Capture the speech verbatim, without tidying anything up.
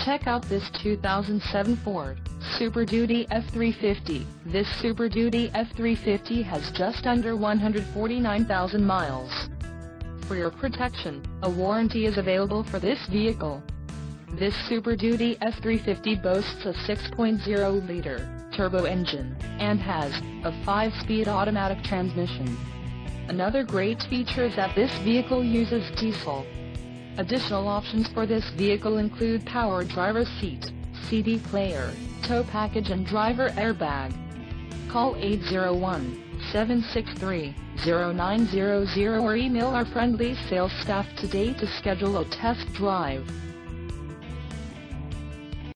Check out this two thousand seven Ford Super Duty F three fifty. This Super Duty F three fifty has just under one hundred forty-nine thousand miles. For your protection, a warranty is available for this vehicle. This Super Duty F three fifty boasts a six point oh liter turbo engine, and has a five speed automatic transmission. Another great feature is that this vehicle uses diesel. Additional options for this vehicle include power driver's seat, C D player, tow package and driver airbag. Call eight zero one, seven six three, zero nine zero zero or email our friendly sales staff today to schedule a test drive.